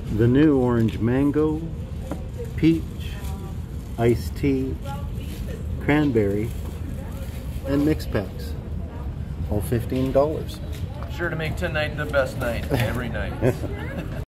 The new orange mango, peach, iced tea, cranberry, and mixed packs. All $15. Sure to make tonight the best night every night.